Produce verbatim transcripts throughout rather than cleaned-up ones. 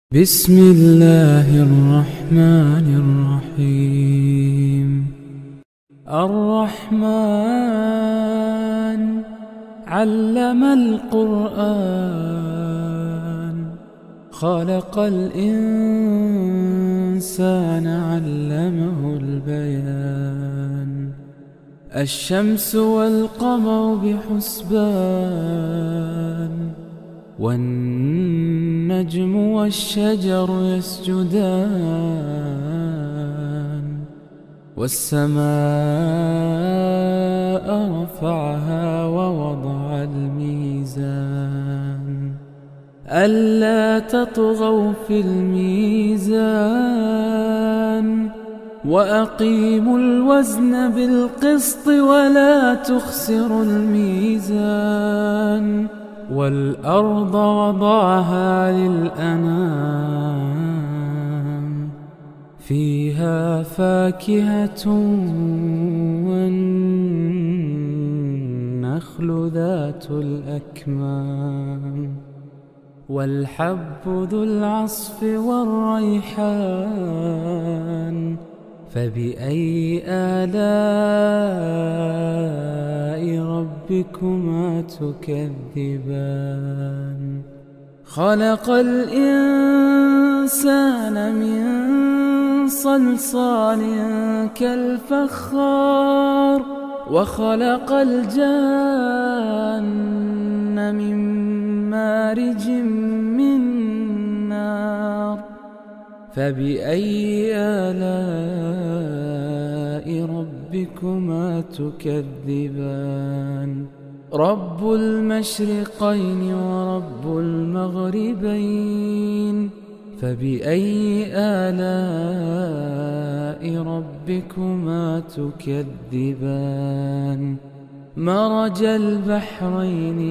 بسم الله الرحمن الرحيم. الرحمن علم القرآن، خلق الإنسان علمه البيان. الشمس والقمر بحسبان، والنجم والشجر يسجدان. والسماء رفعها ووضع الميزان، ألا تطغوا في الميزان. وأقيموا الوزن بالقسط ولا تخسروا الميزان. والأرض وضعها للأنام، فيها فاكهة والنخل ذات الأكمام، والحب ذو العصف والريحان. فبأي آلاء ربكما تكذبان؟ خلق الإنسان من صلصال كالفخار، وخلق الجان من مارج من نار. فبأي آلاء ربكما تكذبان؟ رب المشرقين ورب المغربين. فبأي آلاء ربكما تكذبان؟ مرج البحرين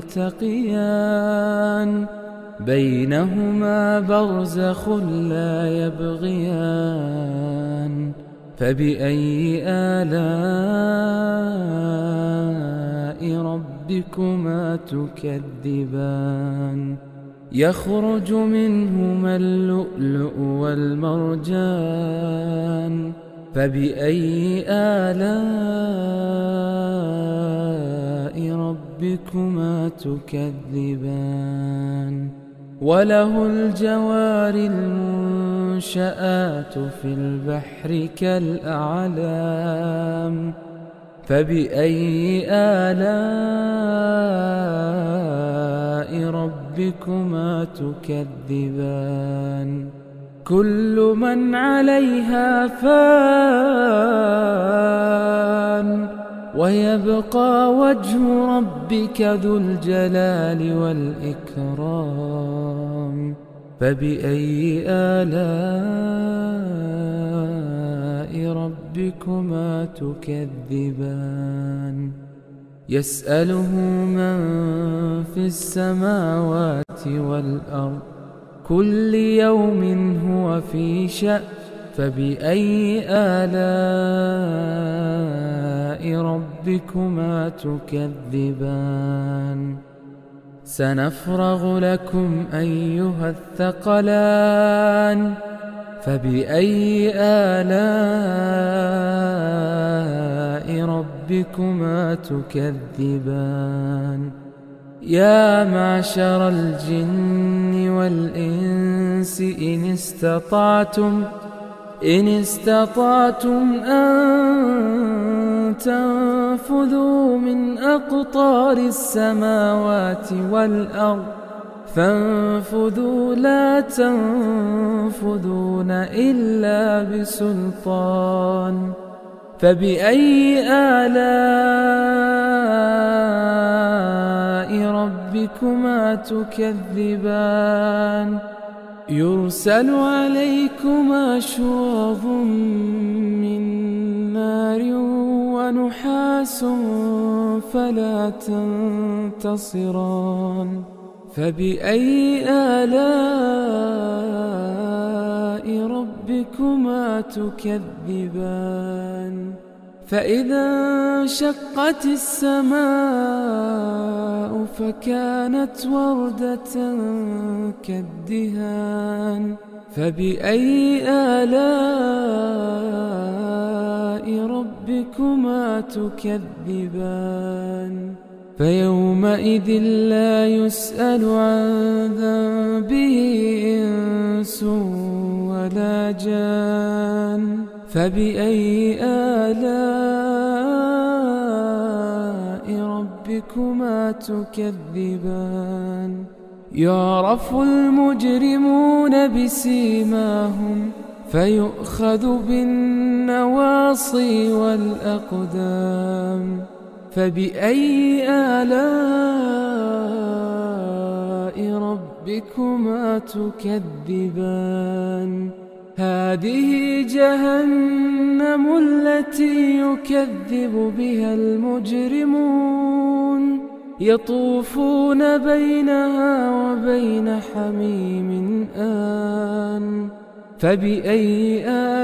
يلتقيان، بينهما برزخ لا يبغيان. فبأي آلاء ربكما تكذبان؟ يخرج منهما اللؤلؤ والمرجان. فبأي آلاء ربكما تكذبان؟ وله الجوار المنشآت في البحر كالأعلام. فبأي آلاء ربكما تكذبان؟ كل من عليها فان، ويبقى وجه ربك ذو الجلال والإكرام. فبأي آلاء ربكما تكذبان؟ يسأله من في السماوات والأرض، كل يوم هو في شأن. فبأي آلاء ربكما تكذبان؟ سنفرغ لكم أيها الثقلان. فبأي آلاء ربكما تكذبان؟ يا معشر الجن والإنس إن استطعتم إن استطعتم أن تنفذوا من أقطار السماوات والأرض فانفذوا، لا تنفذون إلا بسلطان. فبأي آلاء ربكما تكذبان؟ يرسل عليكما شواظ من نار ونحاس فلا تنتصران. فبأي آلاء ربكما تكذبان؟ فإذا انشقت السماء فكانت وردة كالدهان فبأي آلاء ربكما تكذبان فيومئذ لا يسأل عن ذنبه إنس ولا جان فبأي آلاء ربكما تكذبان يعرف المجرمون بسيماهم فيؤخذ بالنواصي والأقدام فبأي آلاء ربكما تكذبان هذه جهنم التي يكذب بها المجرمون يطوفون بينها وبين حميم آن فبأي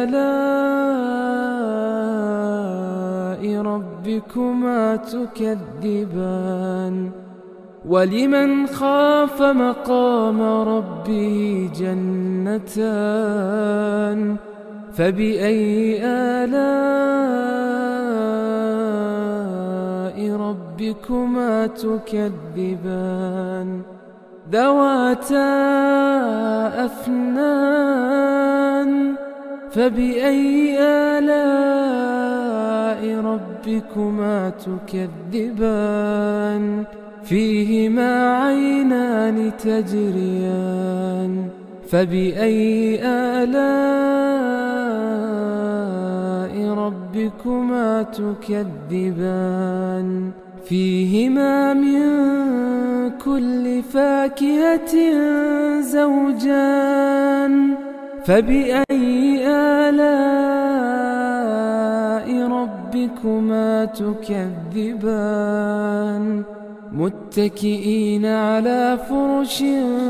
آلاء ربكما تكذبان ولمن خاف مقام ربه جنتان فبأي آلاء ربكما تكذبان ذواتا أفنان فبأي آلاء ربكما تكذبان فيهما عينان تجريان فبأي آلاء ربكما تكذبان فيهما من كل فاكهة زوجان فبأي آلاء ربكما تكذبان متكئين على فرش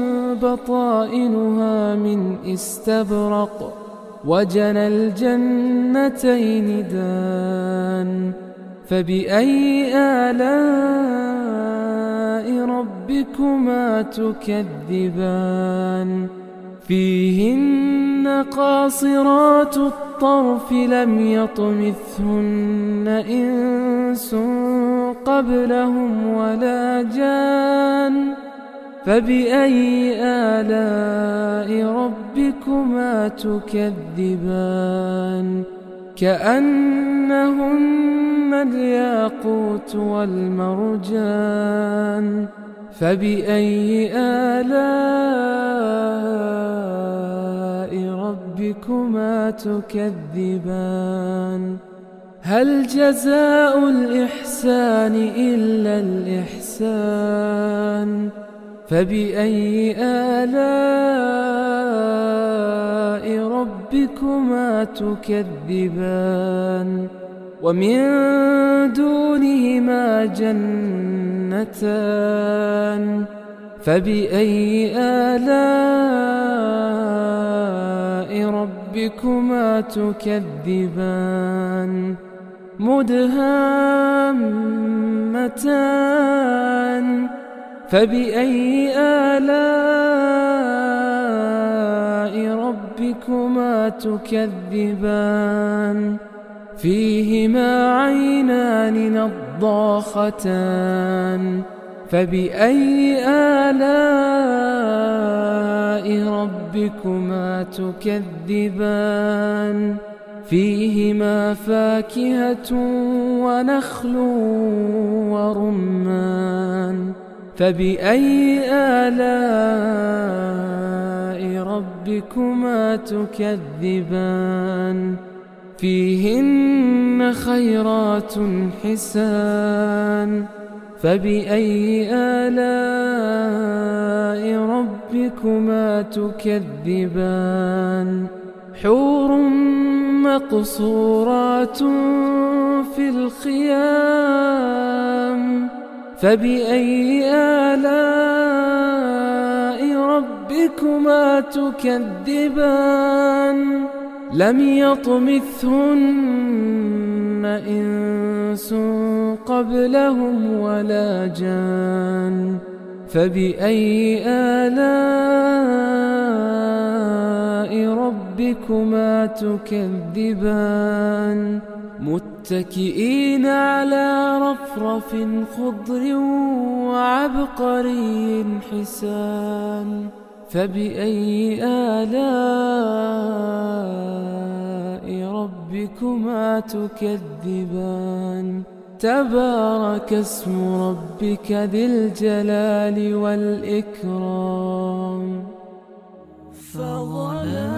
بطائنها من استبرق وجنى الجنتين دان فبأي آلاء ربكما تكذبان فيهن قاصرات الطرف لم يطمثهن إنس قبلهم ولا جان فبأي آلاء ربكما تكذبان كأنهن الياقوت والمرجان فبأي آلاء ربكما تكذبان هل جزاء الإحسان إلا الإحسان فبأي آلاء ربكما تكذبان ومن دونهما جنتان فبأي آلاء ربكما تكذبان مدهامتان فبأي آلاء ربكما تكذبان فيهما عينان نضاختان فبأي آلاء ربكما تكذبان فيهما فاكهة ونخل ورمان فبأي آلاء ربكما تكذبان فيهن خيرات حسان فبأي آلاء ربكما تكذبان حور مقصورات في الخيام فبأي آلاء ربكما تكذبان لم يطمثهن إنس قبلهم ولا جان فبأي آلاء ربكما تكذبان متكئين على رفرف خضر وعبقري حسان فبأي آلاء ربكما تكذبان تبارك اسم ربك ذي الجلال والإكرام. فظلام